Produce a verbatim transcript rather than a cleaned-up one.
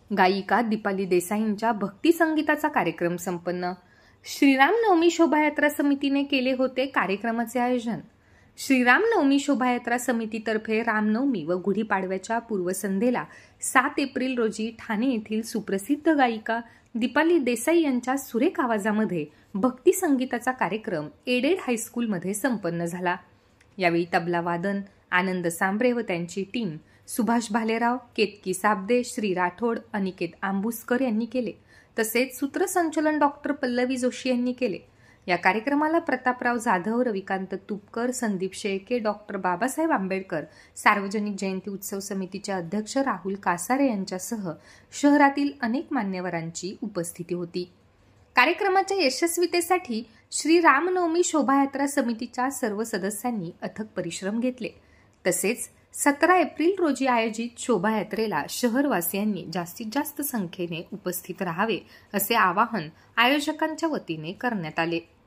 गायिका दीपाली देसाईंच्या भक्ती संगीताचा कार्यक्रम संपन्न। श्रीरामनवमी शोभायात्रा समितीने केले होते कार्यक्रमाचे आयोजन। श्रीरामनवमी शोभायात्रा समितीतर्फे रामनवमी व गुढीपाडव्याच्या पूर्वसंध्येला सात एप्रिल रोजी ठाणे येथील सुप्रसिद्ध गायिका दीपाली देसाई यांच्या सुरेख आवाजामध्ये भक्ती संगीताचा कार्यक्रम एडेड हायस्कूलमध्ये संपन्न झाला। यावेळी तबला वादन आनंद सांबरे व त्यांची टीम, सुभाष भालेराव, केतकी साबदे, श्री राठोड, अनिकेत आंबुसकर यांनी केले। तसेच सूत्रसंचलन डॉक्टर पल्लवी जोशी यांनी केले। या कार्यक्रमाला प्रतापराव जाधव, रविकांत तुपकर, संदीप शेळके, डॉक्टर बाबासाहेब आंबेडकर सार्वजनिक जयंती उत्सव समितीचे अध्यक्ष राहुल कासारे यांच्यासह शहरातील अनेक मान्यवरांची उपस्थिती होती। कार्यक्रमाच्या यशस्वीतेसाठी श्री रामनवमी शोभायात्रा समितीच्या सर्व सदस्यांनी अथक परिश्रम घेतले। तसेच सतरा एप्रिल रोजी आयोजित शोभायात्रेला शहरवासियांनी जास्तीत जास्त संख्येने उपस्थित राहावे असे आवाहन आयोजकांच्या वतीने करण्यात आले।